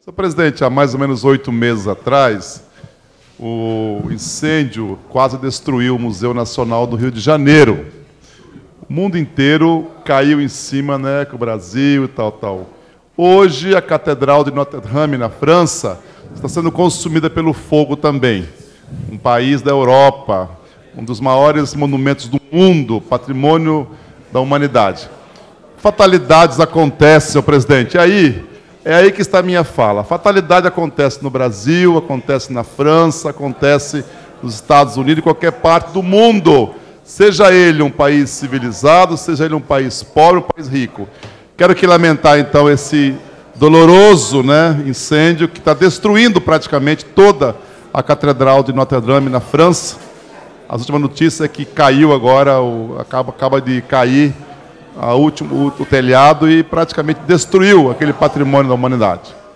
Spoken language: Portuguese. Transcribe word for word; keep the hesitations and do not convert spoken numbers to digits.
Senhor presidente, há mais ou menos oito meses atrás, o incêndio quase destruiu o Museu Nacional do Rio de Janeiro. O mundo inteiro caiu em cima, né, com o Brasil e tal, tal. Hoje, a Catedral de Notre-Dame, na França, está sendo consumida pelo fogo também. Um país da Europa, um dos maiores monumentos do mundo, patrimônio da humanidade. Fatalidades acontecem, senhor presidente. E aí, é aí que está a minha fala. Fatalidade acontece no Brasil, acontece na França, acontece nos Estados Unidos, em qualquer parte do mundo. Seja ele um país civilizado, seja ele um país pobre, um país rico. Quero aqui lamentar, então, esse doloroso, né, incêndio que está destruindo praticamente toda a Catedral de Notre-Dame na França. As últimas notícias é que caiu agora, o, acaba, acaba de cair a último, o, o telhado e praticamente destruiu aquele patrimônio da humanidade.